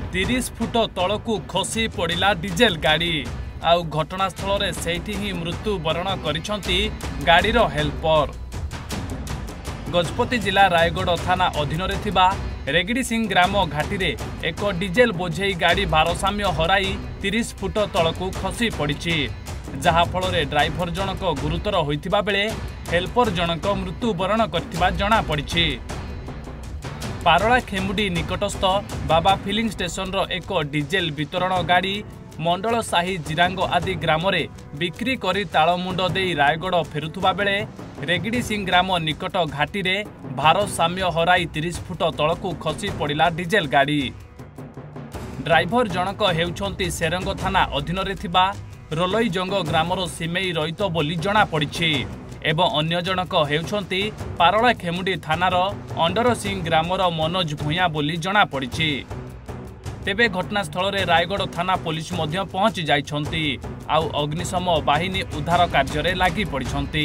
30 foot तलकू खसी पड़ा diesel गाड़ी आउ घटनास्थल में सेठी ही मृत्यु वरण करिसंती गाड़ीर हेल्पर। गजपति जिला रायगढ़ थाना अधीन रेगिड़ी सिंह ग्राम घाटी रे एक डीजेल बोझेई गाड़ी भारसाम्य हराई 30 फुट तलकू खसी पड़ी जहाँफल ड्राइवर जनक गुरुतर होइतिबा बेले हेल्पर जनक मृत्यु वरण करथिबा जणा पड़ी। पारला खेमुडी निकटस्थ बाबा फिलिंग स्टेशन रो एक डीजेल वितरण गाड़ी मंडल साही जिरांग आदि ग्राम रे बिक्री करी तालमुंड देई रायगढ़ फेरुथुबा बेले रेगिड़ी सिंह ग्राम निकट घाटी रे भारसाम्य हराई 30 फुट तलकू खसी पड़ा डीजेल गाड़ी। ड्राइवर जनक हेउछंती सेरंग थाना अधीन रे थिबा रोलईजंग ग्रामर सिमेई रहित बोली जणा पड़ी एवं अन्य जनक हेउछंती पारला खेमुडी थानार अंडर सिंह ग्रामर मनोज भूया बोली जणा पड़ी। तेबे घटनास्थल में रायगढ़ थाना पुलिस मध्य पहुंची जाइछंती आउ अग्निशम बाहिनी उद्धार कार्य लगी पड़िछंती।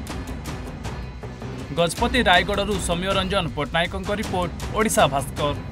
गजपति रायगढ़ समयरंजन पट्टनायक रिपोर्ट ओडिशा भास्कर।